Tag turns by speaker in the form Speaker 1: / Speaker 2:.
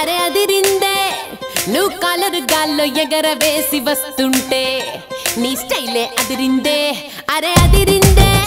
Speaker 1: అరే అదిరిందే నువ్వు కాలరు గాల్లో ఎగరవేసి వస్తుంటే నీ స్టైలే అదిరిందే అరే అదిరిందే